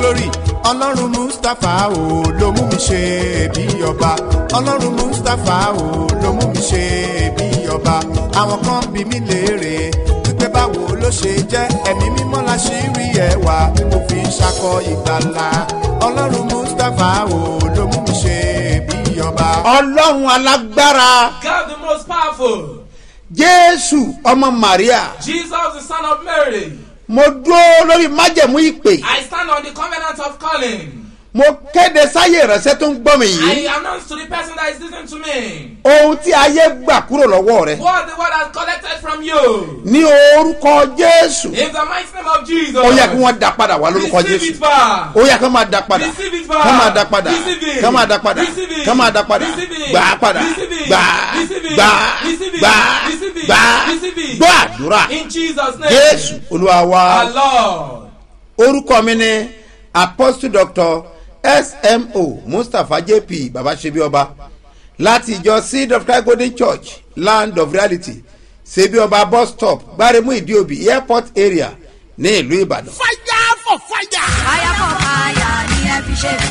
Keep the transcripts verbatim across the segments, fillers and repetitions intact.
glory ọlọ́run mustapha o ló mú mi ṣe bí ọba ọlọ́run mustapha o ló mú mi ṣe bí ọba àwọn kan bí mi léèrè wípé báwo ló ṣe jẹ́ ẹ̀mí mímọ́ la ṣì rí ẹwà tí mo fi ń ṣakọ ìgbàlà ọlọ́run mustapha o ló mú mi ṣe bí ọba. ọlọ́run alágbára. God the most powerful. jésù ọmọ maria. Jesus the son of Mary. mo dúró lórí májẹ̀mú ìpè. I stand on the covenant of calling. mo kéde sáyé ìránṣẹ́ tó ń gbọ́ mi yìí. I announce to the person that is listening to me. ohun tí ayé gbà kúrò lọ́wọ́ rẹ. What the word has collected from you. ní orúkọ jésù. In the mighty name of Jesus. ó yẹ kí wọ́n dá padà wá lórúkọ Receive jésù. it back. ó yẹ kí wọ́n máa dá padà. Receive it back. kí wọ́n máa dá padà. Receive it. kí wọ́n máa dá padà. Receive it. kí wọ́n máa dá padà. Receive it. gbà á padà. Receive it. gbà á Receive it. gbà á Receive it. gbà á Receive it. gbà á Receive it. gbọ́ àdúrà. In Jesus' name. jésù olúwa wa. Our Lord. orúkọ mi ni apostle doctor S M O Mustapha J P baba sebioba láti ìjọ seed of Christ Golden Church land of reality sebioba bus stop gbaremu idiobi airport area ní ìlú Ìbàdàn. fire for fire. fire for fire ni ẹ fi ṣe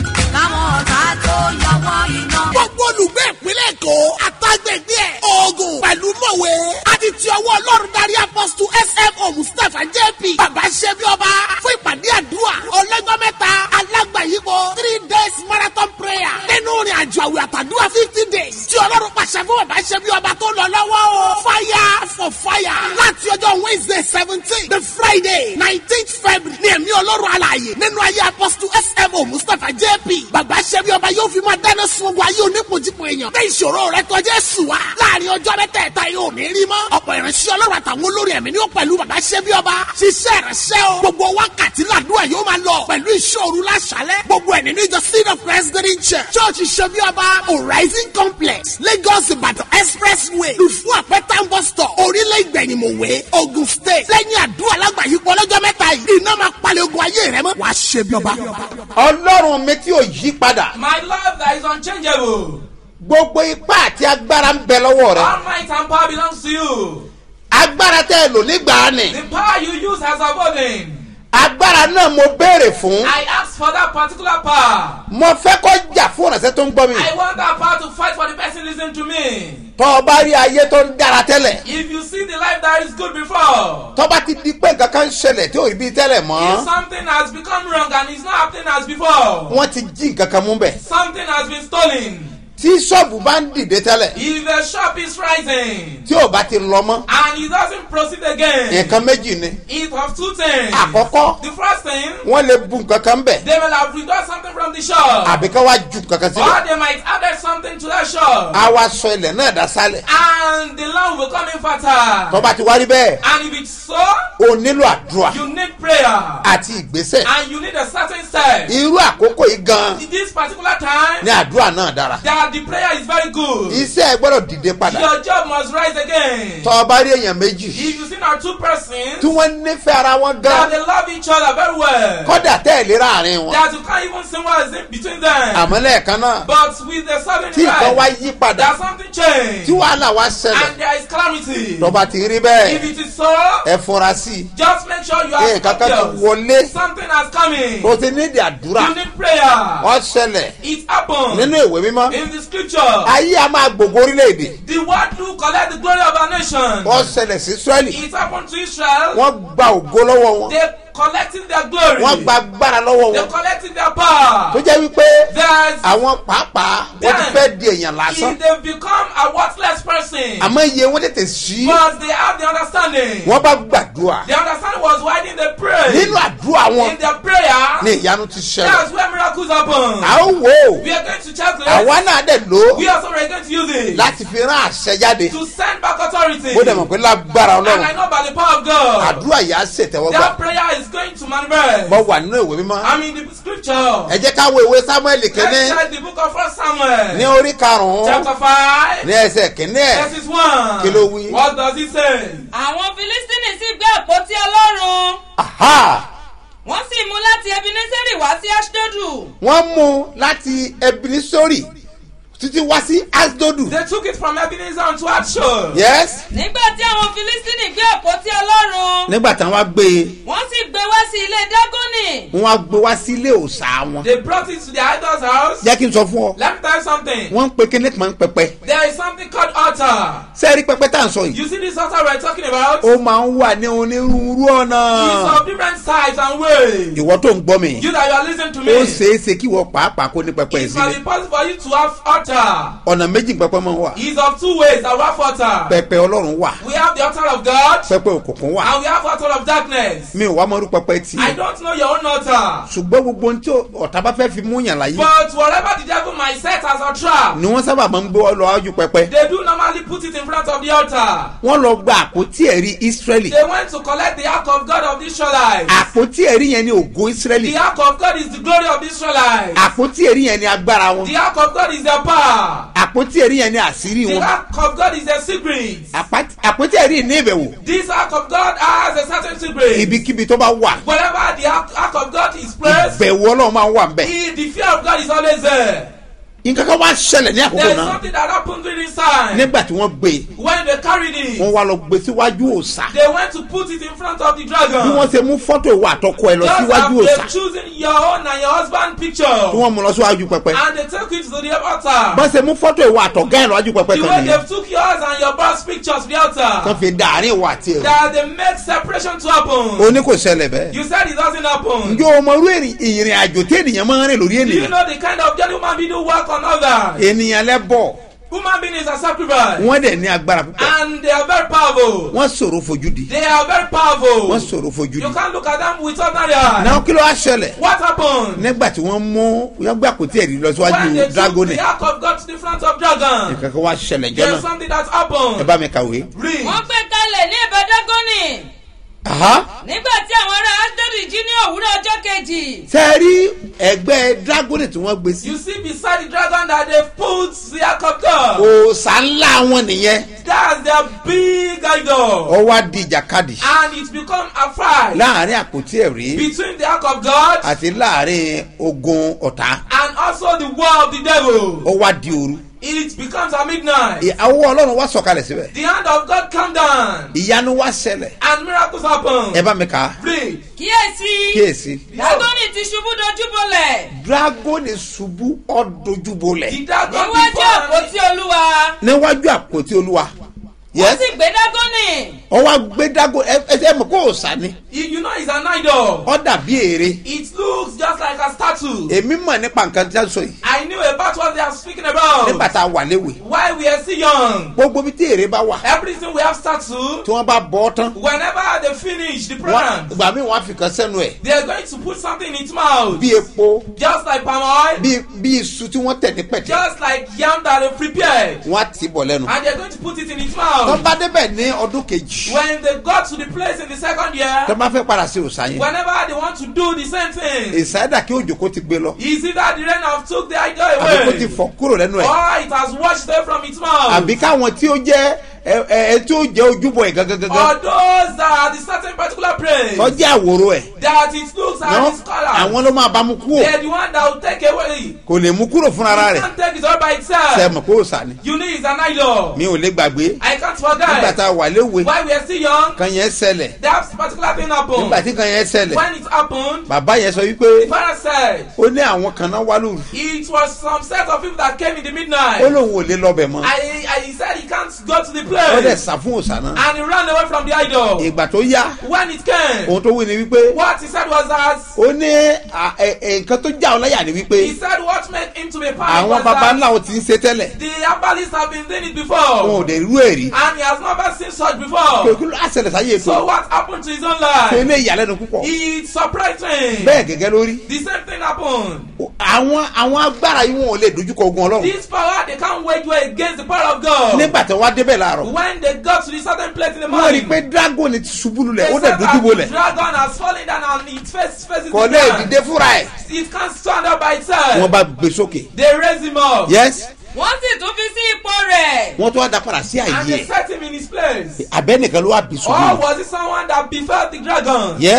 káwọn ọ̀tá tó yọ wọ́n iná. gbogbo olùgbé ìpínlẹ̀ Èkó àtàgbègbè ẹ̀ Ògùn pẹ̀lú mọ̀wé àti ti ọwọ́ Ọlọ́run darí apọ́sítù S M O Mustapha J P bàbá ṣebíọba fún ìpàdé àdúrà ọlọ́jọ́ mẹ́ta alágbàyípo three days marathon prayer nínú ìrìn àjò àwẹ̀ àtàdúrà fifty days tí Ọlọ́run pàṣẹ fún bàbá ṣebíọba tó lọ lọ́wọ́ o fire for fire láti ọjọ́ Wednesday seventeen the Friday nineteenth February ní ẹ̀mí Ọlọ́run alààyè nínú ayé apọ́sítù S M O Mustapha J P bàbá ṣebíọba yóò fi máa dáná sun ogun ayé onípojípo èèyàn bẹ́ẹ̀ ìṣòro rẹ tọ́jú ẹ̀sùn wa láàrin ọjọ́ mẹ́tẹ̀ẹ̀ta yóò ní rí mọ́ ọ̀pọ̀ ìránṣẹ́ Ọlọ́run àtàwọn olórí ẹ̀mí ni ó pẹ̀lú bàbá ṣebíọba ṣiṣẹ́ ìránṣẹ́ o gbogbo wákàtí làdúrà yóò máa lọ pẹ̀lú ìṣòro láṣálẹ́ gbogbo ẹ̀ nínú ìjọ seed of Christ Golden Church church ṣebíọba Horizon Complex Lagos Ìbàdàn expressway lùfú àpẹtàn bus stop orílẹ̀ ìgbẹ̀yìnmọ̀wé Ogun State lẹ́yìn àdúrà lágbàáyípo ọlọ́jọ́ mẹ́ta yìí iná máa palẹ̀ ogun ayé rẹ mọ́ wàá ṣebíọba. ọlọ́run mi tí ò yí padà. My love that is unchangeable. gbogbo ipá àti agbára ń bẹ lọ́wọ́ rẹ. All might and power belongs to you. agbára tẹ́ ẹ lò nígbà ni. The power you use has a burden. agbára náà mo béèrè fún. I ask for that particular power. mo fẹ́ kó jà fún ìránṣẹ́ tó ń gbọ́ mi. I want that power to fight for the person listening to me. tọ́ ọ bá rí ayé tó ń dára tẹ́lẹ̀. If you see the life that is good before, tọ́ bá ti di pé nǹkan kan ń ṣẹlẹ̀ tí ò rí bí tẹ́lẹ̀ if mọ́. something has become wrong and it's not happening as before, wọ́n ti jí nǹkan kan mú bẹ̀. something has been stolen. tí ṣọ́ọ̀bù bá ń dìde tẹ́lẹ̀. If the shop is rising tí ò bá ti lọ mọ́. and it doesn't proceed again, nǹkan méjì ni. it of two things. àkọ́kọ́ The first thing, wọ́n lè bu nǹkan kan bẹ̀. they will have withdrawn something from the shop, àbí ká wá ju nǹkan kan sílẹ̀. or they might add something to that shop, a wá sọ ilẹ̀ náà dá sálẹ̀. and the land will come in fertile. tó bá ti wá rí bẹ́ẹ̀. And if it's so, o nílò àdúrà you need prayer àti ìgbésẹ̀. and you need a certain step. irú àkókò yìí gan In this particular time, ni àdúrà náà dára. that the prayer is very good. iṣẹ́ ẹ gbọ́dọ̀ dìde padà. Your job must rise again. tó o bá rí èèyàn méjì If you see now two persons tí wọ́n nífẹ̀ẹ́ ara wọn gan that they love each other very well, kọ́dà tẹ́ ẹ̀ lera àárín wọn. that you can't even see what is in between them, àmọ́ lẹ́ẹ̀kan náà but with a sudden tí nǹkan wá rise, yí padà there's something changed, tí wàhálà wá ṣẹlẹ̀ and there is calamity. tó bá ti rí If bẹ́ẹ̀ it is so, ẹ fúnra sí i. just make sure you are nǹkan kan ti conscious. wọlé Something has come in. tó ti nídìí àdúrà You need prayer. wọ́n ṣẹlẹ̀ It happened nínú ìwé mímọ́. in the scripture. ayé a máa gbogbo orílẹ̀-èdè. The word do collect the glory of our nation. wọ́n ṣẹlẹ̀ sí Ísírẹ́lì. It happened to Israel. wọ́n gba ògo lọ́wọ́ wọn. They collecting their glory. wọ́n gba agbára lọ́wọ́ They wọn. collecting their power. tó jẹ́ wípé There's àwọn pàápàá wọ́n ti fẹ́ di èèyàn lásán. if they become a worthless person, àmọ́ iye wọn tètè sí. but they have the understanding. wọ́n bá gbàdúrà. The understanding was why did they pray? nínú àdúrà wọn In their prayer, ni ìyanu ti ṣẹlẹ̀. that's where miracles happen. a ó wò ó. We are going to check this. àwa náà dẹ̀ lò ó We also are going to use it láti fi rán àṣẹ jáde. to send back authority. ó dẹ̀ mọ̀ pé lágbára And I Ọlọ́run know by the power of God, àdúrà yìí á ṣètẹ́wọ́gbà. that prayer is going to manifest. mo wà nínú ìwé mímọ́. I mean the scripture. ẹ jẹ́ ká wo ìwé Sámúẹ́lì Let's kínní check the book of First Samuel. ní orí karùn-ún Chapter five. ní ẹsẹ̀ kínní ẹ̀. Verses one. Kí ló wí? What does it say? àwọn Fílístínì sì gbé àpótí Ọlọ́run Aha! wọ́n sì mú láti Ebeneseri wá sí Aṣdodu. wọ́n mú láti Ebeneseri títí wá sí asdodu. They took it from Ebenezer to Ashur. yes. nígbà tí àwọn filistini gbé àpótí ọlọ́run nígbà táwọn wá gbé e wọ́n sì gbé wá sí ilé dágónì. wọ́n wá gbé wá sí ilé òòṣà wọn. They brought it to the idol's house. jẹ́ kí n sọ fún ọ Let me tell you something. wọ́n ń pe kíní kan pẹpẹ. There is something called altar. sẹ́ẹ̀rí pẹpẹ tá à ń sọ yìí You see this altar we're talking about? ó máa ń wà ní onírúurú ọ̀nà. It's of different types and ways. ìwọ tó ń gbọ́ mi You that you are listening to ó me. ṣeé ṣe kí wọ́n pàápàá kó ní pẹpẹ It must sílẹ̀. be possible for you to have altar. ọ̀nà méjì pẹpẹ máa ń wà. It's of two ways that we have altar. pẹpẹ ọlọ́run wà We have the altar of God pẹpẹ òkùnkùn wà. and we have altar of darkness. mi ò wá mọ́rú pẹpẹ tí. I don't know your own altar. ṣùgbọ́n gbogbo ohun tí ọ̀tá bá fẹ́ fi mú yàn láyé But whatever the devil might set as a trap, ni wọ́n sábà máa ń gbé lọ ájú pẹpẹ. they do normally put it in front of the altar. wọ́n lọ gba àpótí ẹ̀rí Ísírẹ́lì. They went to collect the ark of God of the Israelites. àpótí ẹ̀rí yẹn ni ògo Ísírẹ́lì. The ark of God is the glory of the Israelites. àpótí ẹ̀rí yẹn ni agbára wọn. The ark of God is their power. àpótí ẹ̀rí yẹn ni àṣírí The wọn. ark of God is their secret. Àpá- àpótí ẹ̀rí ní ìbẹ̀wò This ark of God has a certain secret. ibikíbi tó bá wà Wherever the ark, ark of God is placed, ìbẹ̀wò ọlọ́run máa ń wà nbẹ̀. he, the fear of God is always there. nǹkan kan wá ṣẹlẹ̀ ní àkókò There is náà something that happened during this time. nígbà tí wọ́n gbé e When they carried it, wọ́n wá lọ gbé síwájú òòṣà. they went to put it in front of the bí dragon. wọ́n ṣe mú fọ́tò ìwà àtọkọ ẹ lọ Just síwájú as òòṣà they've chosen your own and your husband tí picture, wọ́n mú lọ síwájú pẹpẹ. and they take it to the altar. bọ́n ṣe mú fọ́tò ìwà àtọ̀gá ẹ̀ lọ́wájú pẹpẹ The kan way nìyẹn. they've took yours and your boss pictures to the altar, kan fi dàárín ìwà àti ẹ̀. that they make separation to happen. o ní kò ṣẹlẹ̀ bẹ́ẹ̀. You said it doesn't happen. ǹjẹ́ o mọ irú ìrìn ìrìn àjò tí ènìyàn máa ń rìn lórí Do you ènìyàn. know the kind of journey human being do work on others? ènìyàn lẹ́bọ̀ Human being is a sacrifice, wọ́n dẹ̀ ní agbára púpọ̀. and they are very powerful. wọ́n ṣòro fojú di. They are very powerful. wọ́n ṣòro fojú You di. can't look at them with ordinary eyes. náà kí ló wá ṣẹlẹ̀. What happened? nígbà tí wọ́n mú wọ́n gbé àpótí ẹ̀rí lọ When they síwájú took dragoni. the ark of God to the front of dragon, nǹkan kan wá ṣẹlẹ̀ jẹ́ there's náà. something that ẹ happened. bá mi kàwé. Read. wọ́n gbé kalẹ̀ ní ibẹ̀ dágónì. Aha. nígbà tí àwọn ará asdodi jí ní òwúrọ̀ ọjọ́ kejì. ṣe é rí ẹgbẹ́ dragoni tí wọ́n gbé sí. You see beside the dragon that they put the ark of God. òòṣà ńlá wọn nìyẹn. That's their big idol. ó wá di ìjàkadì And it's become a fight láàrin àpótí ẹ̀rí between the ark of God àti láàrin ogun ọ̀tá. and also the war of the devil. ó wá di òru. It becomes a midnight. ìyàwó ọlọ́run wá sọ̀kalẹ̀ síbẹ̀. The hand of God come down ìyanu wá ṣẹlẹ̀. and miracles happen. ẹ bá mi kà á. Read. kíyèsí kíyèsí. dágónì ti ṣubú dojúbolẹ̀ dragoni ṣubú ọdojúbolẹ̀ The dragon níwájú before àpótí olúwa. níwájú àpótí olúwa. wọ́n yes. sì gbé dágónì. ó wá gbé dragoni ẹ ẹ ẹ mọ̀ kó òòṣà ni. you, you know it's an idol. ó dàbí ère. It looks just like a statue. èmi mọ̀ nípa nǹkan tí a sọ yìí. I knew about what they are speaking about. nígbà tá a wà léwe. While we are still young, gbogbo bí tí ère bá wà. everything we have statue. tí wọ́n bá bọ́ tán. Whenever they finish the wọ́n program, ìgbà míì wọ́n á fi kan sẹ́nu ẹ̀. they are going to put something in its mouth. bí epo Just like palm oil, bí bí iṣu tí wọ́n tẹ̀ ní pẹ̀tẹ́. just like yam that they prepared. wọ́n á tì í bọ̀ lẹ́nu. And they are going to put it in its tó mouth. bá débẹ̀ ní ọdún kejì. When they got to the place in the second tó year, bá fẹ́ padà sí òòṣà yẹn. whenever they want to do the same thing, ìsáyédà kí òjò kó ti gbé lọ. is either the rain have took the idol àbí kó ti away, fọ̀ kúrò lẹ́nu ẹ̀. or it has washed away from its mouth. àbí káwọn tí ó jẹ́ ẹ ẹ tí ó jẹ́ ojúbọ ẹ̀ gangan. Or those that are the certain particular place tó jẹ́ àwòrò ẹ̀. that it looks náà at its color. àwọn ló máa bá mu kú They're o. the one that will take away. kò lè mú kúrò fúnra You rẹ̀. can't take it all by itself. sẹ́mọ̀ kó òòṣà ni. You need is an idol. mi ò lè gbàgbé. I can't nígbà forget. tá a wà léwe. While we are still young, kan yẹn ṣẹlẹ̀. that particular thing happened. nígbà tí kan yẹn ṣẹlẹ̀. When it happened, bàbá yẹn sọ the wípé father said ó ní àwọn kan náà wá lóru. it was some set of people that came in the ó midnight. lóun ò lè lọ bẹ̀ mọ́. I, I, he said he can't go to the ó dẹ̀ place. sá fún òòṣà náà. And he ran away from the idol. ìgbà tó yá When it came, ohun tó wí ni wípé what he said was that ó ní à, ẹ, ẹ, nǹkan tó já ọ láyà ni he wípé said what made him to be panicked àwọn was baba that ńlá ò ti ń ṣe tẹ́lẹ̀. the herbalists have been doing it wọn ò before. dẹ̀ rú èrí. And he has never seen such pé before. kí ló á ṣẹlẹ̀ sáyé So ètò. what happened to his own ṣe life? ilé ìyàlẹ́nu púpọ̀. It surprised him. bẹ́ẹ̀ gẹ́gẹ́ lórí. The same thing happened. àwọn àwọn agbára yìí wọn ò lè dojúkọ ogun ọlọ́run. This power, they can't wage war against the power of God. nígbà tí wọ́n á débẹ̀ láàárọ̀. When they got to the certain place in the wọ́n rí i morning, pé dragon ti ṣubú lulẹ̀ they ó said dẹ̀ dojú that the bolẹ̀. dragon has fallen down and its face faces kò the lè ground. dìde fúnra ẹ̀. It can't stand up by wọ́n itself. bá gbé sókè. They raise him up. yes. wọ́n sì tún fi sí ipò rẹ̀. wọ́n tún wá da padà sí And àyè they ẹ̀. set him in his place. abẹ́nìkan ló wá bí Or ṣubú. was it someone that befell the dragon? yes.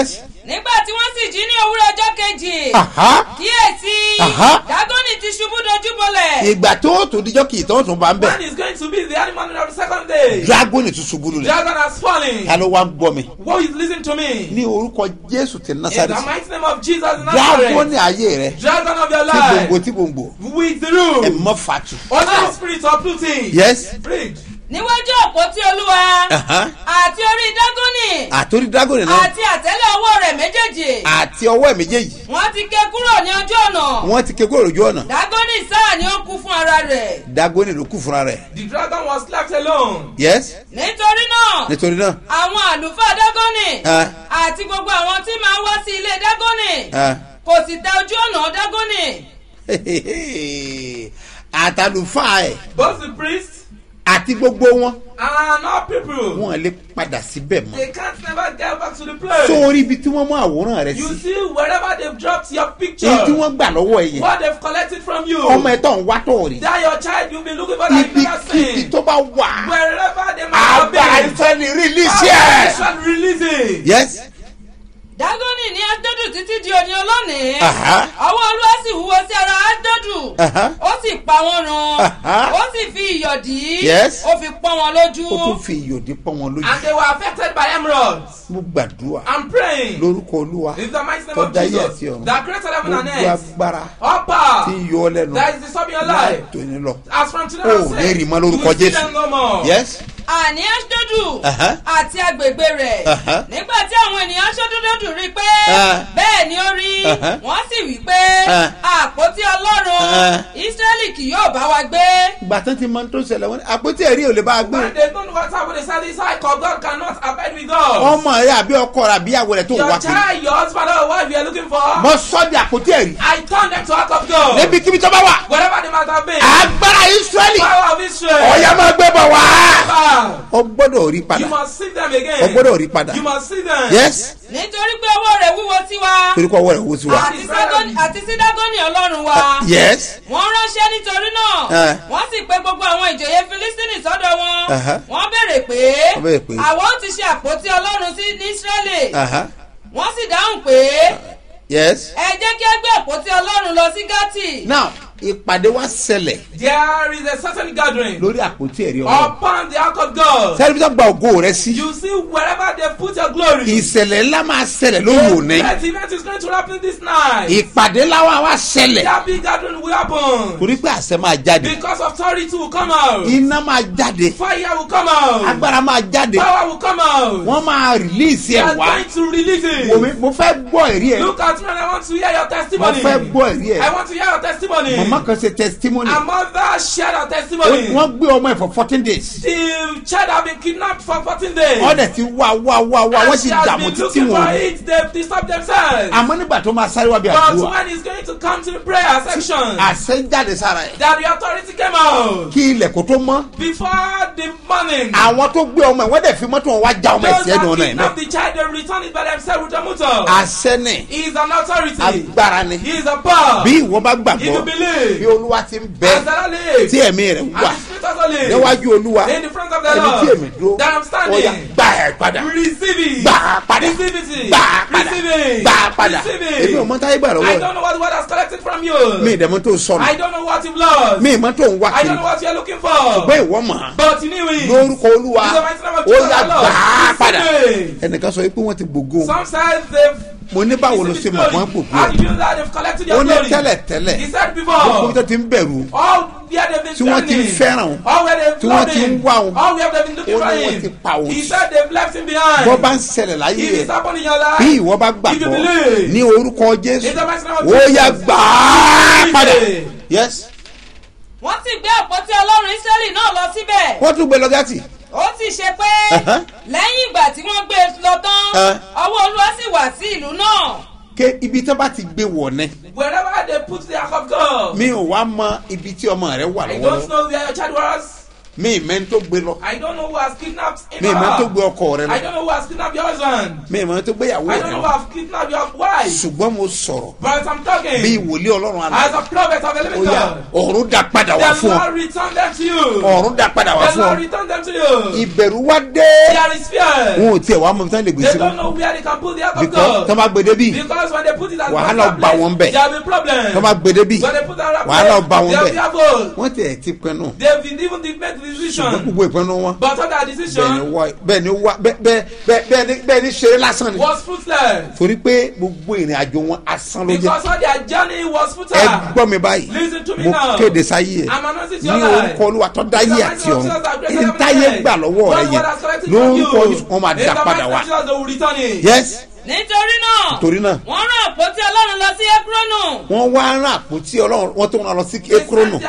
nígbà tí wọ́n sì jí ní òwúrọ̀ ọjọ́ kejì. Aha. kíyèsí. Aha. dágọ́nì ti ṣubú dojúbolẹ̀. ìgbà tó tó dijọ́ kì í tó tún bá ń When bẹ̀. he's going to be the animal of the second day, dragoni tún ṣubú lulẹ̀. dragon has fallen. ta ló wá ń gbọ́ mi. What is listening to me? ní orúkọ jésù ti In the násàrẹ́sì. mighty name of Jesus of Nazareth, dragoni ayé rẹ. dragon of your tí gbòǹgbò life, tí gbòǹgbò. with the ẹ root, mọ fatu. Holy Spirit uprooting. yes. Read. níwájú àpótí olúwa. Aha. àti orí dágọ́nì. àtòrí dragoni náà. àti àtẹ́lẹ̀ ọwọ́ rẹ̀ méjèèjì. àti ọwọ́ ẹ̀ méjèèjì. wọ́n ti ké kúrò ní ojú ọ̀nà. wọ́n ti ké kúrò lójú ọ̀nà. dágọ́nì sáà ni ó kú fún ara rẹ̀. dragoni ló kú fúnra rẹ̀. The dragon was left alone. yes. nítorí náà nítorí náà. àwọn àlùfáà dágọ́nì ẹ àti gbogbo àwọn tí máa wá sí ilé dágọ́nì ẹ. kò sì tẹ ojú ọ̀nà dágọ́nì. àtàlùfáà ẹ̀ Both the priests àti gbogbo wọn and all people, wọn lè padà síbẹ̀ mọ́. they can't never get back to the place. sórí ibi tí wọ́n mú àwòrán rẹ You sí. see, wherever they've dropped your picture, èyí tí wọ́n gbà lọ́wọ́ ẹ̀ yẹn. what they've collected from you, ọmọ ẹ̀ tó ń wá tó rí. that your child you've been looking for that you never ibikíbi seen. tó bá wà. Wherever they might have agbára been, ìfẹ́ ni release power ẹ̀. is releasing. yes. dágọ́nì ní ádọ́dù títí di òní olónìí. Aha. ọwọ́ olúwa sì wúwo sí ara ádọ́dù. Aha. ó sì pa wọ́n run. Aha. ó sì fi iyọ̀ dì í. Yes. ó fi pọ́n wọn lójú. ó tún fi ìyòdì pọ́n wọn lójú. And they were affected by emeralds. mo gbàdúrà I'm praying lórúkọ olúwa in the mighty name tó of dá yé Jesus àti ọ̀run. that created heaven and gbogbo earth. agbára All tí power ń yọ ọ lẹ́nu that is disturbing your life. tó ní lọ. As from today Oh, on, ní rí mọ́ lórúkọ you will see Jésù. them no more. yes. àní ádọ́dù Aha. àti agbègbè rẹ̀. Aha. nígbà tí àwọn ènìyàn sódódódù rí i pé Ah. bẹ́ẹ̀ ni ó rí Aha. wọ́n sì wí pé Ah. àpótí ọlọ́run Ah. Ísírẹ́lì kì yóò bá wa gbé. ìgbà tán ti mọ tó ṣẹlẹ̀ wọn ni àpótí ẹ̀rí ò lè bá a gbé. When they don't know what happened, they said this high called God cannot abide with us. ọmọ rẹ àbí ọkọ rẹ àbí ìyàwó rẹ tó ń Your wá kiri. child, your husband or wife you are looking for, mo sọ di àpótí ẹ̀rí. I turn them to act of God. níbi kíbi tó bá wà. Wherever they might have been, agbára israẹli. power of Israel. ọ̀yà máa gbé bọ̀ wá. Ah, o gbọ́dọ̀ rí you padà. must see them o again. gbọ́dọ̀ rí padà. You must see them. yes. nítorí pé ọwọ́ rẹ̀ wúwo sí wa torí kọ́ ọwọ́ rẹ̀ wo sí wa. àti Dágọ́nì- àti sí Dágọ́nì ọlọ́run wa. yes. wọ́n ránṣẹ́ nítorí náà Eh. wọ́n sì pe gbogbo àwọn ìjòyè Fílístínì sọ́dọ̀ wọn. Aha. wọ́n béèrè pé Wọ́n béèrè pé. àwọn ó ti ṣe àpótí ọlọ́run sí ní Ísírẹ́lì. Aha. wọ́n sì dáhùn pé yes. ẹ jẹ́ kí a gbé àpótí ọlọ́run lọ sí Gátì. now ìpàdé wa ṣẹlẹ̀ There is a certain gathering lórí àpótí ẹ̀rí ọlọ́run. upon the ark of God. sẹ́ni bí wọ́n gba ògo rẹ sí. You see, wherever they put your glory, ìṣẹ̀lẹ̀ ńlá máa ṣẹlẹ̀ lórí òní. that event is going to happen this night. ìpàdé láwa wa ṣẹlẹ̀. That big gathering will happen torí pé àṣẹ máa jáde. because authority will come out, iná máa jáde. fire will come out, agbára máa jáde. power will come out. wọ́n máa release They ẹ̀ are wá. going to release Wò mí, it. mo fẹ́ gbọ́ ẹ̀rí ẹ̀. Look at me and I want to hear your mo testimony. fẹ́ gbọ́ ẹ̀rí I ẹ̀. want to hear your testimony. màmá kan ṣe testimony. A mother shared her Ó- testimony. wọ́n gbé ọmọ ẹ̀ for fourteen days. The child had been kidnapped for fourteen days. ọ̀dẹ̀ ti wá wá wá wá wọ́n And ti she has dààmú been títí looking for wọn. it. They've disturbed themselves. àmọ́ nígbà tó máa sáré wá bí But àdúrà. when he's going to come to the prayer section, àṣẹ jáde sára ẹ̀. that the authority came out kí ilẹ̀ kó tó mọ́. before the morning. àwọn tó gbé ọmọ ẹ̀ wọ́n dẹ̀ fi mọ́tò wọn wá já ọmọ ẹ̀ Those sí ẹnu that ọ̀nà ẹ̀ kidnapped náà. the child, they return it by themselves with a motor. àṣẹ ni He is an authority. agbára ni. He is a power. bí ìwọ bá If you gbàgbọ́ bí believe, olúwa ti ń bẹ as that lives, tí ẹ̀mí rẹ̀ and wà the spirit also lives, níwájú olúwa in the front of the ẹni tí èmi dúró Lord, that I'm ọ̀yà standing, gbà ẹ̀ padà receive it. gbà á padà Receive it. gbà á padà Receive it. gbà á padà Receive it. èmi ò mọ táyé gbà lọ́wọ́ I ẹ̀ don't know what the word has collected from you. mi ìdẹ̀mọ́ tó sọnù I don't know what you've lost. mi ìmọ̀ tó ń wá I kiri don't know what you're looking for. bẹ́ẹ̀ ìwọ mọ̀ á But you knew it. lórúkọ olúwa In the mighty name of ó Jesus, yà Lord. gbà á padà Receive it. ẹnìkan sọ pé wọ́n ti gbògo Some said they've mo ní báwo ló ṣe mọ̀ wọ́n gbògo How ẹ̀ do you know that they've collected ó your ní glory? tẹ́lẹ̀ tẹ́lẹ̀ He said gbogbo before, tó ti ń bẹ̀rù all where they've been tí wọ́n ti ń standing, fẹ́ràn o all where they've tí wọ́n loved ti ń him, wá o all where they've been looking ó for ní wọ́n ti him. pa òun He sí. said they've left him behind. bọ́ bá ń ṣẹlẹ̀ láyé If ẹ̀ it's happened in your bí life, ìwọ bá if you gbàgbọ́ believe, ní orúkọ jésù in the mighty name of ó Jesus, yà gbà á padà receive it. yes wọ́n sì gbé àpótí ọlọ́run Ísírẹ́lì náà lọ síbẹ̀. wọ́n tún gbé lọ gátì ó sì ṣe pé Uh-huh. lẹ́yìn ìgbà tí wọ́n gbé e lọ tán Uh. ọwọ́ olúwa sì wà sí ìlú náà. ké ibi tí wọ́n bá ti gbé wọ̀ ní Wherever they put the ark of God, mi ò wá mọ ibi tí ọmọ rẹ wà I lọ́wọ́ don't know where your child was. mi ìmẹ́ tó gbé lọ. I don't know who has kidnapped him. mi ìmẹ́ tó gbé ọkọ rẹ I lọ. don't know who has kidnapped your husband. mi ìmẹ́ tó gbé ìyàwó I rẹ don't know lọ. who has kidnapped your wife. ṣùgbọ́n mo sọ̀rọ̀ But I'm talking. bí wòlíì ọlọ́run àná. As a prophet of the living ó yá God. ọ̀run dá padà wá The fún ọ. Lord return them to you. ọ̀run dá padà wá The fún Lord ọ. return them to you. ìbẹ̀rù wá dé. There is fear. wọn ò tiẹ̀ wá mọ̀ tán lè gbé They sí don't wọn. know where they can put the ark of because God. tọ́ bá gbé débi Because when they put it as Wàhálà one bá wọn bẹ̀. there will be problem. tọ́ bá gbé débi When they put that wàhálà bá wọn there will bẹ̀. be trouble. wọ́n tiẹ̀ ti pinnu. They've been even made the ṣùgbọ́n decision. gbogbo ìpinnu wọn. But on that bẹ́ẹ̀ ni decision wá bẹ́ẹ̀ ni wá bẹ́ẹ̀ bẹ́ẹ̀ bẹ́ẹ̀ ni bẹ́ẹ̀ ni ṣeré lásán ni. was fruitless. torí pé gbogbo ìrìn àjò wọn asán ló jẹ́. Because all their journey was ẹ futile. gbọ́ mi báyìí Listen to me mo now. kéde sáyé ẹ I'm announcing to ní your life. orúkọ olúwa tó dáyé àti ọ̀run èyí táyé gbà lọ́wọ́ rẹ yẹn lórúkọ Jésù wọn máa dá padà wá. yes nítorí náà torí náà wọ́n rán àpótí ọlọ́run lọ sí Ékrónù. wọ́n wá rán àpótí ọlọ́run wọ́n tó rán lọ sí Ékrónù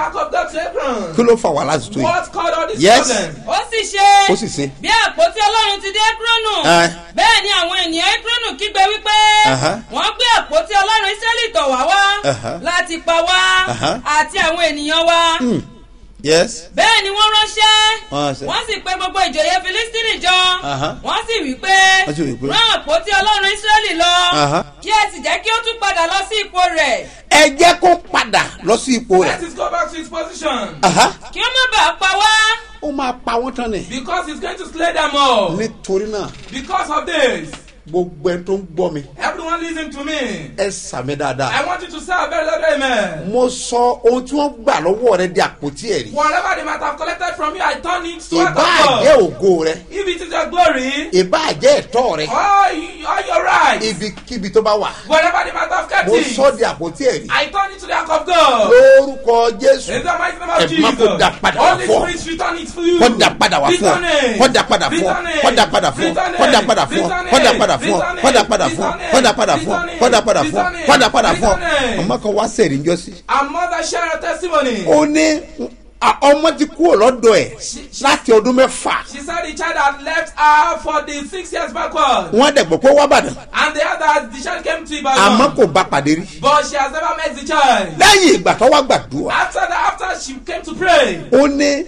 kí ló fà wá láti tó yìí. What caused all this Yes. problem? ó sì ṣe ó sì ṣe. bí àpótí ọlọ́run ti dé Ékrónù Ẹ. bẹ́ẹ̀ ni àwọn ènìyàn Ékrónù kígbe wípé Aha. wọ́n gbé àpótí ọlọ́run Ísírẹ́lì tọ̀ wá wá Aha. láti pa wá Aha. àti àwọn ènìyàn wa. Hmm. yes bẹ́ẹ̀ ni wọ́n ránṣẹ́ Wọ́n ránṣẹ́. wọ́n sì pe gbogbo ìjòyè Fílístínì jọ Aha. wọ́n sì wí pé Wọ́n sì wí pé, rán àpótí ọlọ́run Ísírẹ́lì lọ Aha. kí ẹ sì jẹ́ kí ó tún padà lọ sí ipò rẹ̀ ẹ jẹ́ kó padà lọ sí ipò Let rẹ̀. us go back to his position. Aha. kí ó má bàa pa wá. ó máa pa wọ́n tán ni. Because he's going to slay them all. nítorí náà Because of this. gbogbo ẹni tó ń gbọ́ mi Everyone listen to me. ẹ sàmì dáadáa. I want you to say a very loud amen. mo sọ ohun tí wọ́n gbà lọ́wọ́ rẹ di àpótí ẹ̀rí. Whatever they might have collected from you, I turn it to ìbá account. jẹ́ ògo rẹ If it is your glory, ìbá jẹ́ ẹ̀tọ́ rẹ or, you- or your right, ibikíbi tó bá wà. whatever they might have kept mo it, sọ di àpótí ẹ̀rí. I turn it to the ark of God. lórúkọ Jésù In the mighty name of Ẹ má Jesus. kó dá padà wá Holy fún ọ. Spirit return it for you. kọ́ da padà wá fún ọ Return it. kọ́ da padà fún ọ Return it. kọ́ da padà fún ọ Return it. kọ́ da padà fún ọ Return it. kọ́ da padà fún ọ Return it. kọ́ da padà fún ọ kọ́ da padà fún ọ Return it. kọ́ da padà fún ọ Return it. kọ́ da padà fún ọ. Return it. ọmọ kan wá sẹ̀rí ń jọ sí. Our mother shared her testimony. ó ní a- ọmọ ti kúrò lọ́dọ̀ ẹ̀ láti ọdún mẹ́fà. She said the child had left her for the six years backward. wọ́n dẹ̀ gbọ́ pé wá bàdàn And the other, the child came to àmọ́ Ibadan. kò bá pàdé rí. But she has never met the child. lẹ́yìn ìgbà tó wá gbàdúrà After that, after she came to pray, ó ní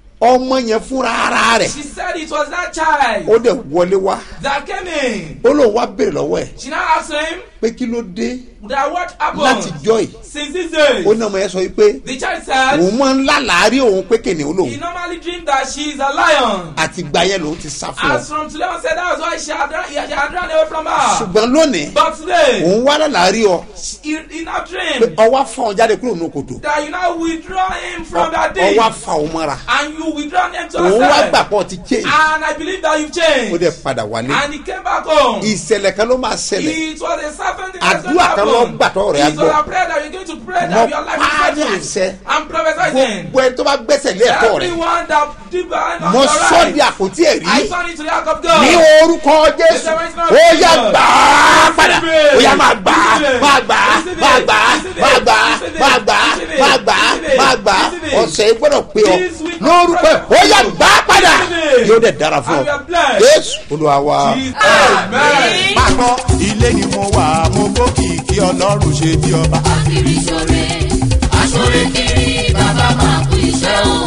ọmọ yẹn fúnra ara rẹ̀ she said it was that child ó dẹ̀ wọlé wá that came in. ó lóun wá béèrè lọ́wọ́ ẹ̀ She now asked him pé kí ló dé that what láti happened jọ́ yìí. since this day. ó ní ọmọ yẹn sọ yìí pé The child said òun máa ń lálàárí òun pé kìnìún he lòun normally dreamed that she is a lion. àti gba yẹn lòun ti sá fún As ọ. from today on, said that was why she had run, he had run away from her. ṣùgbọ́n lónìí But today, òun wá lálàárí ọ he, he now pé dreamed ọwá fa ọ jáde kúrò ní kòtò that you now withdraw him from that day. ọwá fa ọ mọ́ra And you withdraw him to òun wá yourself. gbà pọ̀ ti change And I believe that you've ó changed. dẹ̀ padà wálé And he came back home. ìṣẹ̀lẹ̀ kan ló máa ṣẹlẹ̀ It was a certain thing that's going to àdúrà kan lọ happen. gbà tọ́ rẹ̀ á It was gbọ́ a prayer that you're going to pray Mo that your life pa á ní is àṣẹ. settled. I'm prophesying. gbogbo ẹni tó bá gbẹ́sẹ̀ lé ẹ̀tọ́ rẹ̀ Everyone that deep behind on mo your sọ di right, àpótí ẹ̀rí I turn it to the ark of God. ní orúkọ Jésù ó yá gbà á padà ó yá máa gbà á máa gbà á máa gbà á máa gbà á máa gbà á máa gbà á máa gbà á ọ̀sẹ̀ yìí gbọ́dọ̀ pé ọ lórúkọ ẹ̀ ó yá gbà á padà yóò dẹ̀ dára fún ọ Jésù Olúwa wa. Amen. máa gbọ́ ilé ni mo wà mo gbókìkí ọlọ́run ṣe bí ọba. akiri sore asore kiri bàbá máa kú iṣẹ́ o.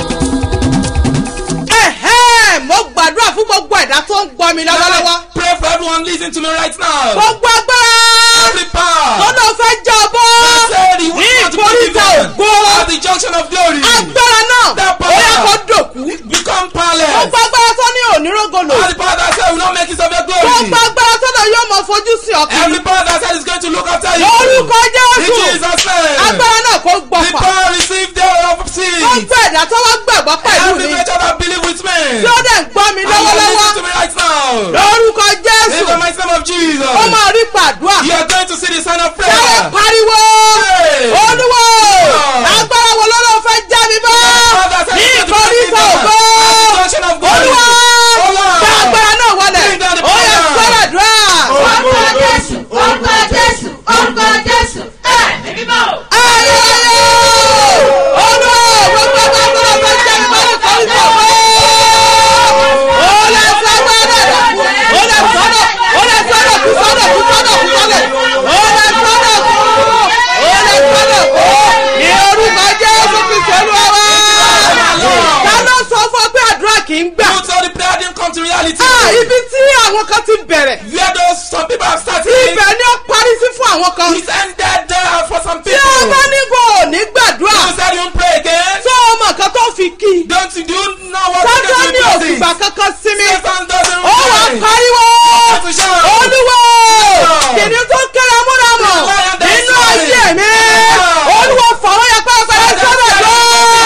ẹ̀hẹ́ mo gbàdúrà fún gbogbo ẹ̀dá tó ń gbọ́ mi lọ́wọ́lọ́wọ́. Pray for everyone listening to me right now. gbogbo agbára Every power. tó lọ fẹ́ jábọ́ Said he ní wants to be ìkórìtà given ògbó. at the junction of glory. agbára náà That ó yẹ kó power dòkú. become powerless. gbogbo agbára tó ní onírògolo. All the power that said will not make it of your glory. gbogbo agbára tó lọ yóò mọ fojú sí ọkàn. Every power that said is going to look after you. lórúkọ In Jésù Jesus' name. agbára náà kó The gbọ̀pọ̀. power received their of sin. gbogbo ẹ̀dá tó wá gbàgbọ́ pẹ̀lú Every mi nature that believe with me. tí ó dẹ̀ ń gbọ́ mi And you lọ́wọ́lọ́wọ́ listen to me right now. lórúkọ In Jésù the mighty name of Jesus. ó máa rí pàdúrà. You are going to see the sign of Sáré prayer. pariwo Hey. olúwo Yeah. agbára wo ló ló fẹ́ já mi bọ́ Father, ní say to the ìkórìtà people, ògbó at the junction of glory. olúwa Oh, Lord. gba agbára náà wọlé Bring down the ó yẹ power. sọ́dọ̀ dùrà. orúkọ jésù orúkọ jésù orúkọ jésù ẹ̀mí mímọ́. ayẹyẹ olúwa gbogbo agbára tó ló fẹ́ já mi bọ́ ní ìkórìtà ògbó ó lè fẹ́ gbọ́dọ̀ dùn. come to reality. Ah, ibi tí àwọn kan ti bẹ̀rẹ̀. Where those some people have started. Ibẹ̀ ni ó parí sí fún àwọn kan. It's ended there for some Tí people. o bá ní kò ní gbàdúrà. You said you pray again. Tó o mọ̀ kan tó fi kí. Don't you do you know what you Sátán can ní do with òfìgbà this? kankan sinmi. Satan doesn't Ó wà reply. pariwo. To shout. Olúwo kìnìún tó kéré múramọ̀ nínú ayé mi. Olúwo fọwọ́ yẹ pẹ́ẹ́pẹ́ẹ́ sọ́dọ̀ lọ.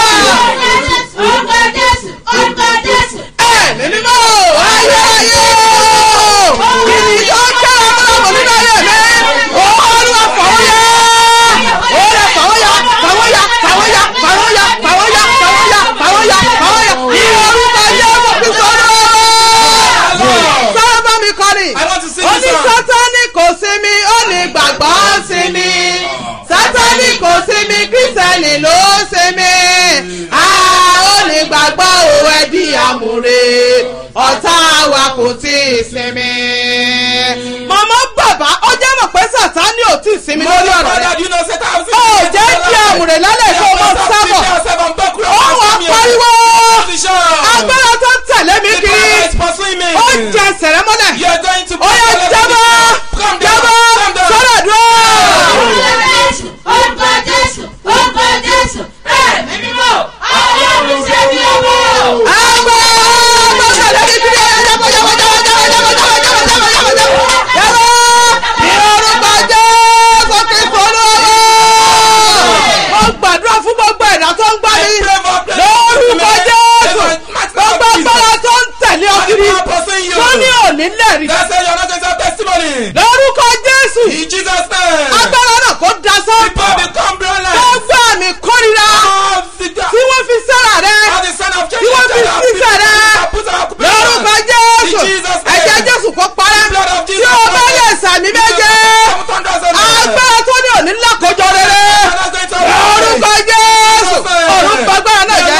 Orúkọ Jésù, orúkọ Jésù. Ẹ̀mí mímọ́ ayé ayé kìnìún tó kéré múramọ̀ nínú ayé mi. Olúwo fọwọ́ yẹ. Olúwo fọwọ́ yẹ fọwọ́ yẹ fọwọ́ yẹ fọwọ́ yẹ fọwọ́ yẹ fọwọ́ yẹ fọwọ́ yẹ fọwọ́ yẹ. Ní orúkọ Jésù Kristo náà. Sọ́dọ̀ bá mi kọ́ni. I want to sing Ó this ní song. Sátánì kò sinmi, ó ní gbàgbọ́ sinmi. Sátánì kò sinmi, Kírísítẹ́nì ló sinmi. A ó ní gbàgbọ́ òwe di àmúre, ọ̀tá wa kò tí ì sinmi. Màmá bàbá ó jẹ́ mọ̀ pé Sátánì ò tí ì sinmi lórí ọ̀rọ̀ rẹ̀. Do you know Satan has Ó jẹ́ di àmúre lálẹ́ kó o mọ̀ sábọ̀. Ó wà pariwo. Agbára tó ń tẹ̀lé mi kiri. Ó jẹ sẹ̀rẹ̀ mọ́lẹ̀. You're going to Ó yẹ jábọ́ jábọ́ sọ́dọ̀ dúró. Orúkọ Jésù, orúkọ Jésù, orúkọ Jésù. Ẹ̀mí mímọ́, Ọlọ́run ṣe bí ọmọ. Agbára tó tẹ̀lé mi kiri. Jábọ́ jábọ́ jábọ́ jábọ́ jábọ́ jábọ́ jábọ́ jábọ́ jábọ́ jábọ́. Jábọ́ ní orúkọ Jésù Kristo Olúwa. Mo gbàdúrà fún gbogbo ẹ̀dá tó ń gbá mi. Lórúkọ Jésù. Gbogbo agbára tó ń tẹ̀lé ọ kiri. Tó ní òní lẹ́rìí. That's why you're not going to have testimony. Lórúkọ Jésù. In Jesus' name. Agbára náà kó dasán. People become brilliant. Gbogbo àmì kórìíra tí wọ́n fi sára rẹ̀. All the son of Tí wọ́n fi sísẹ̀ rẹ̀. Lórúkọ Jésù. Ẹ̀jẹ̀ Jésù kó parẹ́. Tí o bá yẹ sàmì méje. Agbára tó ní òní lákòjọ rere. Lórúkọ Jésù. Òrùn gbàgbára náà jẹ́.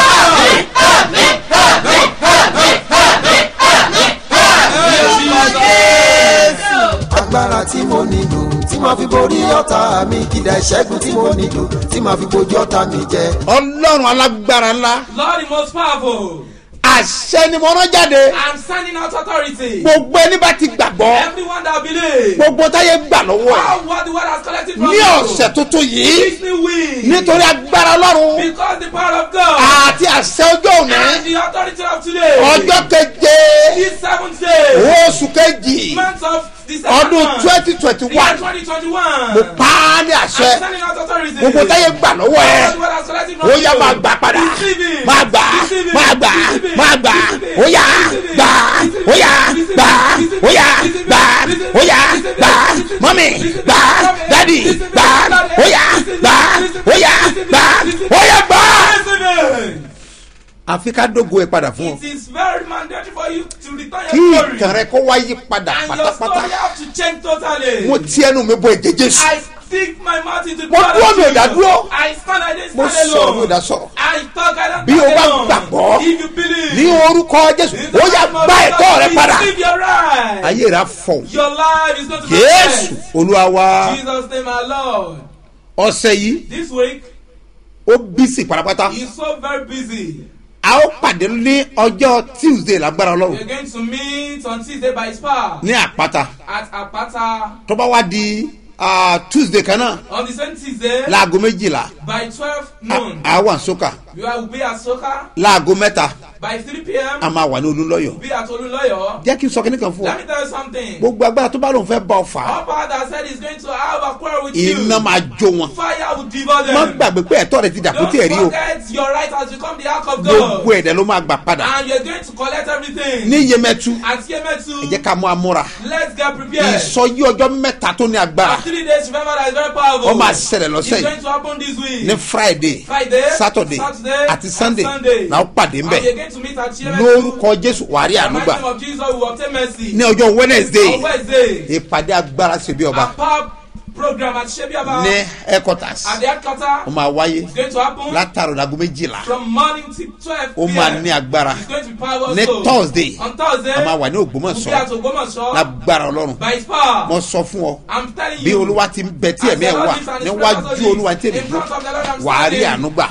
Agbára tí mo nílò tí máa fi borí ọ̀tá mi, kìdá ìṣẹ́gun tí mo nílò tí máa fi bojú ọ̀tá mi jẹ. ọlọ́run alágbára ńlá Lord the most powerful. àṣẹ ni mo rán jáde I'm sending out authority. gbogbo ẹni bá ti gbàgbọ́ Everyone that believes. gbogbo táyé gbà lọ́wọ́ ẹ̀ How what the word has collected from ní you. ọ̀sẹ̀ tuntun yìí This new week. nítorí agbára ọlọ́run Because the power of God. àti àṣẹ ọjọ́ òní And the authority of today. ọjọ́ keje This seventh day. oṣù kejì Month of December. ọdún twenty twenty Year one twenty twenty-one. mo pa á ní I'm àṣẹ sending out authority. gbogbo táyé gbà lọ́wọ́ ẹ̀ All the word has collected from ó yá you. máa gbà padà Receive it. máa gbà Receive it. máa gbà Receive it. máa gbà Receive it. ó yá Receive it. gbà Receive it. ó yá Receive it. gbà Receive it. ó yá Receive it. gbà Receive it. ó yá Receive it. gbà Receive it. mọ́mì Receive it. gbà Receive it. dádì Receive it. gbà Receive it. ó yá Receive it. gbà Receive it. ó yá Receive it. gbà Receive it. ó yá gbà. Receive it. àfi ká dógo ẹ padà fún ọ It is very mandatory for you to return kí your story. ìtàn rẹ kó wá yí padà And your story pátápátá have to change totally. mo ti ẹnu mi bọ ẹ̀jẹ̀ Jésù I stick my mouth into the Mo blood dúró, of mi ò dá Jesus. dúró. I stand, I didn't mo stand sọ̀rọ̀ mi ò alone. dá sọ̀rọ̀ I talk, I don't bí o talk bá alone. gbàgbọ́ If you believe. ní orúkọ Jésù ó yá gba ẹ̀tọ́ rẹ padà Receive your right. ayé rẹ á fọ̀ Your life is going to be Jésù blessed. Olúwa wa Jesus name our Lord. ọ̀sẹ̀ yìí This week ó bísí pátápátá is so very busy. a ó pàdé ní ọjọ́ Tuesday lágbára We Ọlọ́run are going to meet on Tuesday by His power ní àpáta at Apata. tó bá wá di ah, Tuesday kan náà On the same Tuesday láago méjìlá by twelve noon. a wà sókà We will be at Soka láago mẹ́ta by three p.m. a máa wà ní Olúlọ́yọ̀ Be at Oluloyo. jẹ́ kí n sọ kíní kan fún ọ Let me tell you something. gbogbo agbára tó bá lóun fẹ́ bá ọ fà á All power that said is going to have a quarrel with you. iná máa jó wọn Fire will devour them. má gbàgbé pé ẹ̀tọ́ rẹ ti dàkútì ẹ̀rí o Don't forget your right has become the ark of gbogbo God. ẹ̀dẹ̀ ló máa gbà padà And you're going to collect everything. ní Yemẹtu At ẹ jẹ́ Yemetu, ká mú amúra let's get prepared. ìsọjí ọjọ́ mẹ́ta tó ní agbára For three days, remember that is very powerful. ó máa ṣẹlẹ̀ lọ́sẹ̀ It's yìí going to happen this week. ní Friday Friday, Saturday Saturday, àti Sunday and Sunday. náà ó pàdé And ńbẹ̀ we're going to meet at Yemetu. lórúkọ Jésù wàrí In the mighty ànúgbà name of Jesus, we will obtain mercy. ní ọjọ́ Wednesday On Wednesday, ìpàdé agbára ṣe bí a ọba power program at Shebiaba. ní headquarters At the headquarter. ó máa wáyé It's going to happen. látàrọ̀ láago méjìlá From morning till twelve ó p m. máa ní agbára It's going to be powerful. ní thursday On Thursday. a máa wà ní We'll be ògbómọ̀ṣọ́ at Ogbomoso. lágbára ọlọ́run By his power. mo sọ fún ọ I'm telling bí you. olúwa ti ń bẹ tí ẹ̀mí ẹ̀ wà níwájú olúwa tí èmi dúró wàá rí àánú gbà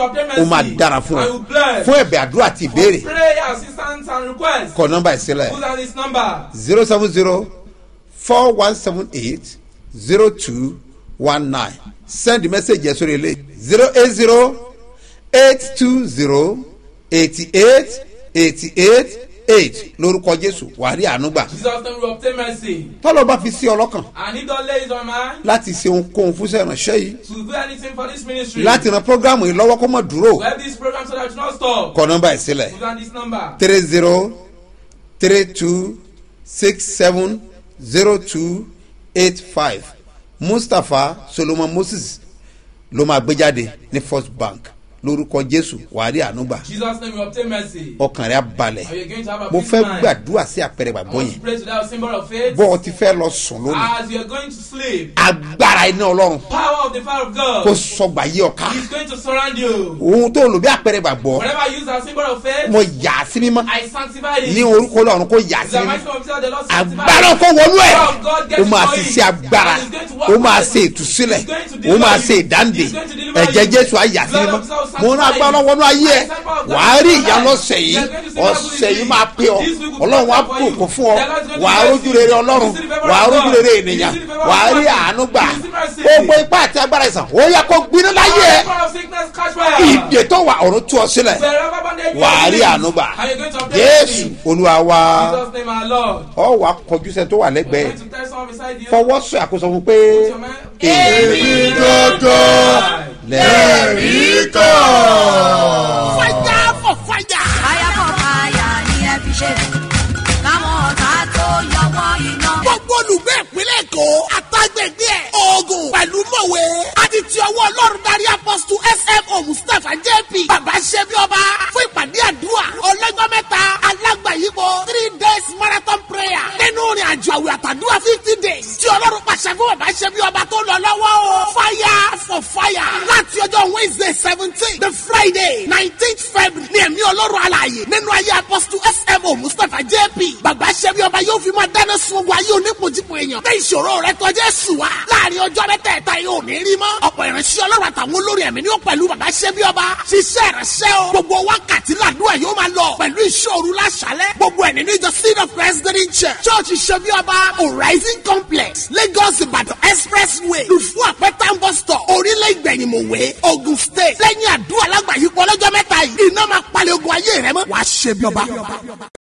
ó máa dára fún ọ fún ẹ̀bẹ̀ àdúrà àti ìbéèrè prayer assistance and request. kọ nọ́mbà ìsílẹ̀ Who's on this number? zero seven zero four one seven eight zero two one nine send the message yẹn sórí ilé zero eight zero eight two zero eighty eight eighty eight eight lórúkọ jésù wàá rí àánú gbà Jesus name will obtain mercy. tọ́lọ́ bá fi sí ọlọ́kàn And he don't lay his own mind láti ṣe ohunkóhun fún iṣẹ́ ìránṣẹ́ yìí to do anything for this ministry. láti ran programu yìí lọ́wọ́ kó mọ̀ dúró We have this program so that it will not stop. kọ nọ́mbà ìsílẹ̀ Who's on this number? three zero three two six seven zero two eight five mustapha solomon moses ló máa gbé jáde ní first bank lórúkọ jésù wàá rí àánú gbà Jesus name will obtain mercy. ọkàn rẹ á balẹ̀ Are you going to have a mo peace fẹ́ mind? gbàdúrà sí àpẹẹrẹ I gbàgbọ́ want to yẹn pray to that symbol of faith. bọ́ ọ ti fẹ́ lọ sùn lónìí As you are going to sleep, agbára iná ọlọ́run power of the fire of kó God sọgbà yí ọ̀ka is going to surround you. ohun tó lò bí àpẹẹrẹ gbàgbọ́ Whenever I use that symbol of faith, mo yà á sí mímọ́ I sanctify it. ní orúkọ ọlọ́run kó yà á It's sí the mímọ́ mighty name of Jesus, the Lord sanctify agbára it. kó wọnú ẹ̀ Power of God gets ó máa to ti it. ṣe agbára And he's going to work ó máa with ṣe you. ìtúsílẹ̀ He's going to ó deliver máa you. ṣe ìdáǹdè He's going to deliver ẹ̀jẹ̀ you. jésù àyà sí Blood mímọ́ of Jesus mo ń sanctify agbára you. wọnú ayé ẹ̀ I sanctify God wàá rí in ìyá your lọ́sẹ̀ life. yìí You're going to see ọ̀sẹ̀ miracle yìí in máa pé ọ This week will ọlọ́run á prosper for bùkún you. fún ọ The Lord is going to wàá bless rójú you. rere You ọlọ́run see the favor wàá of rójú God. rere You ènìyàn see the favor of wàá rí God. àánú gbà You see mercy. gbogbo ipá àti agbára ìsàn ó yẹ kó gbiná láyé ẹ Power of sickness catch fire. ìdè tó wà ọ̀run tú ọ sílẹ̀ Wherever bondage you wàá are rí in, àánú gbà and you're going to obtain jésù mercy. olúwa wa Jesus name our Lord. ọ wàá kọjú sẹ́ni tó wà You're lẹ́gbẹ̀ẹ́ going to tell someone beside you. fọwọ́ sọ àkóso fún pé Put your man- èmi dandan lẹ́rìí kan. fire for fire. fire for fire ni ẹ fi ṣe káwọn ọ̀tá tó yọwọ́ iná. gbogbo olùgbé ìpínlẹ̀ èkó àtàgbègbè ẹ̀ oògùn pẹ̀lú mọ̀wé àti ti ọwọ́ ọlọ́run darí apọ́sítù smo mustapha jp bàbá ṣẹ́bi ọba fún ìpàdé àdúrà ọlọ́jọ́ mẹ́ta alágbàyípo three days marathon prayer nínú ìrìn àjò àwẹ̀ àtàdúrà fifty days tí ọlọ́run pàṣẹ fún bàbá ṣẹ́bi ọba tó lọ lọ́wọ́ o fire for fire láti ọjọ́ wednesday seventeen the friday nineteenth february ní ẹ̀mí ọlọ́run alààyè nínú ayé apọ́sítù smo mustapha jp bàbá ṣẹ́bi ọba yóò fi máa dáná sun ogun ayé onípojìpọ̀ èèyàn bẹ́ẹ̀ ìṣòro rẹ tọ́jú ẹ̀sùn wa láàrin ọjọ́ mẹ́tẹ̀ẹ̀ta yóò ní rí mọ́ ọ̀pọ̀ ìránṣẹ́ ọlọ́run àtàwọn olórí ẹ̀mí ni ó pẹ̀lú bàbá ṣẹ́bi ọba ṣiṣẹ́ ìránṣẹ́ o gbogbo wákàtí làdúrà yóò máa lọ pẹ̀lú ìṣòro láṣálẹ́ gbogbo ẹ̀ nínú ìjọ seed of christ green church church ṣẹ́bi ọba horizon complex lagos ìbàdàn expressway lùfú àpẹtàn bus stop orílẹ̀ ìgbẹ̀yìnmọ̀wé ogun state lẹ́yìn àdúrà lágbàáyípo ọlọ́jọ́ mẹ́ta yìí iná máa palẹ̀ ogun ayé rẹ mọ́ wàá ṣẹ́bi ọba.